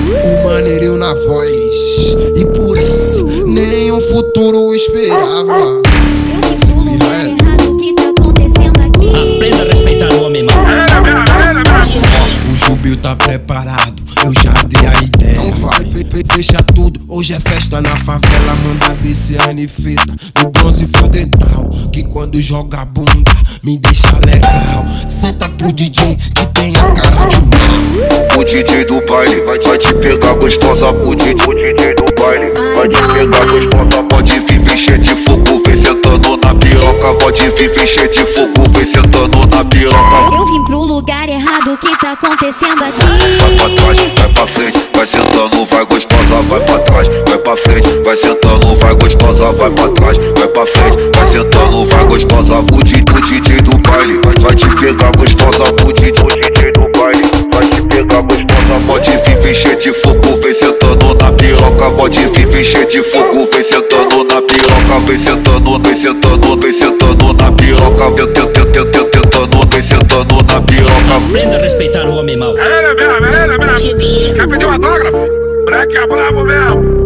O maneirinho na voz, e por esse nenhum futuro esperava. O que tá acontecendo aqui? Aprenda a respeitar o homem, mano. O Júbilo tá preparado, eu já dei a ideia. Não vai, fecha tudo, hoje é festa na favela. Manda descer a feta no bronze fio dental, que quando joga a bunda me deixa legal. Senta pro DJ que tem a cara de mal. O DJ do baile vai te pegar gostosa. O DJ do baile vai te pegar gostosa. Pode vir cheio de fogo, vem sentando na piroca. Pode vir cheio de fogo, vem sentando na piroca. Eu vim pro lugar errado, o que tá acontecendo aqui? Vai pra trás, vai pra frente, vai sentando, vai gostosa. Vai pra trás, vai pra frente, vai sentando, vai gostosa. Vai pra trás, vai pra frente, vai sentando, vai gostosa. O DJ do baile vai te pegar gostosa. O DJ do baile vai te pegar gostosa. Pode vir cheio de fogo, vem sentando na piroca. Pode vir cheio de fogo, vem sentando na piroca. Vem sentando, vem sentando, vem sentando na piroca. Tentando, vem sentando na piroca. Aprenda a respeitar o homem mau. Era mesmo. Quer pedir um autógrafo? Moleque é brabo mesmo.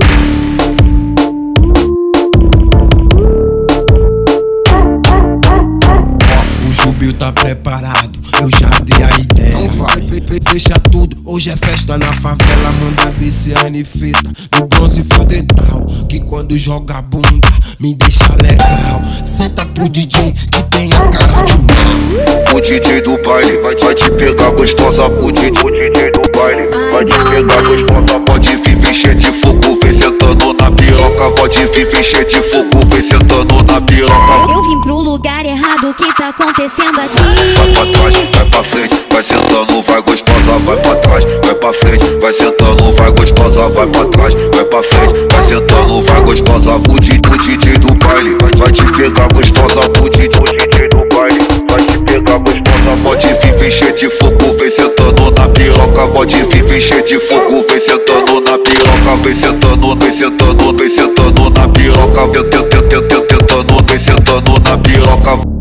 O Júbilo tá preparado, eu já dei a ideia. Não vai, fecha tudo, hoje é festa na favela. Manda descer a feta no bronze fio dental, que quando joga a bunda me deixa legal. Senta pro DJ que tem a cara de mal. O DJ do baile vai te pegar gostosa. O DJ do baile vai te pegar gostosa. Pode vir cheio de fogo, vem sentando na piroca. Pode vir cheio de fogo, vem sentando na piroca. Eu vim pro lugar errado, o que tá acontecendo aqui? Vai pra trás, vai pra frente, vai sentando, vai gostosa. Vai pra trás, vai pra frente, vai sentando, vai gostosa. Vai pra trás, vai pra frente, vai sentando, vai gostosa. O DJ do baile vai te pegar gostosa. O DJ do baile vai te pegar gostosa. Pode vir cheio de fogo, vem sentando na piroca. Pode vir cheio de fogo, vem sentando na piroca. Vem sentando, vem sentando, vem sentando na piroca. Tentando, vem sentando na piroca.